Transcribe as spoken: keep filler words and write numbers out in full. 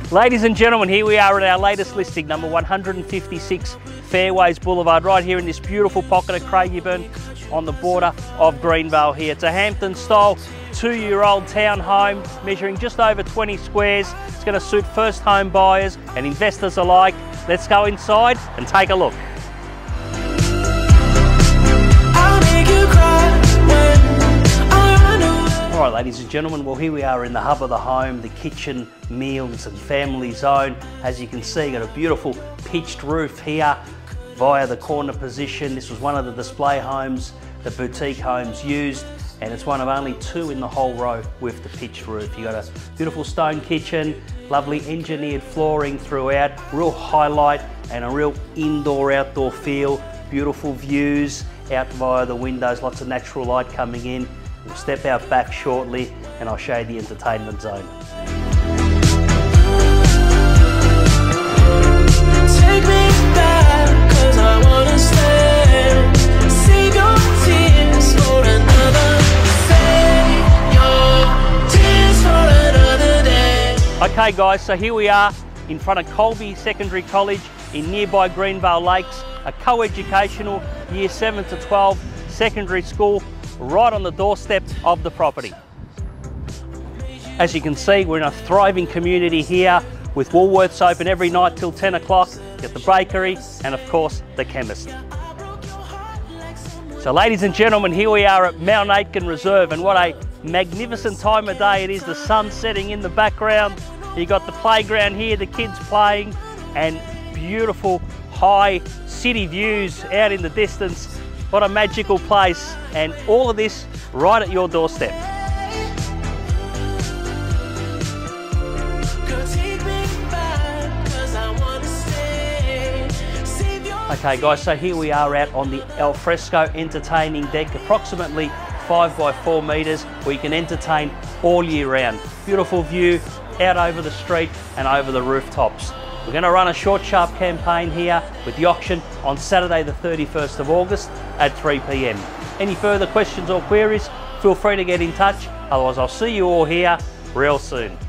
Ladies and gentlemen, here we are at our latest listing, number one hundred fifty-six Fairways Boulevard, right here in this beautiful pocket of Craigieburn on the border of Greenvale here. It's a Hampton-style two-year-old townhome measuring just over twenty squares. It's going to suit first home buyers and investors alike. Let's go inside and take a look. Alright ladies and gentlemen, well here we are in the hub of the home, the kitchen, meals and family zone. As you can see, got a beautiful pitched roof here via the corner position. This was one of the display homes that boutique homes used, and it's one of only two in the whole row with the pitched roof. You got a beautiful stone kitchen, lovely engineered flooring throughout, real highlight and a real indoor-outdoor feel, beautiful views out via the windows, lots of natural light coming in. We'll step out back shortly and I'll show you the entertainment zone. Take me back, 'cause I wanna stay. Save your tears for another, save your tears for another day. Okay guys, so here we are in front of Colby Secondary College in nearby Greenvale Lakes, a co-educational year seven to twelve secondary school right on the doorstep of the property. As you can see, we're in a thriving community here with Woolworths open every night till ten o'clock, get the bakery and of course the chemist. So ladies and gentlemen, here we are at Mount Aitken Reserve, and what a magnificent time of day it is. The sun setting in the background, you got the playground here, the kids playing, and beautiful high city views out in the distance. What a magical place, and all of this right at your doorstep. Okay guys, so here we are out on the Alfresco entertaining deck, approximately five by four metres, where you can entertain all year round. Beautiful view out over the street and over the rooftops. We're going to run a short sharp campaign here with the auction on Saturday the thirty-first of August at three p m. Any further questions or queries, feel free to get in touch. Otherwise, I'll see you all here real soon.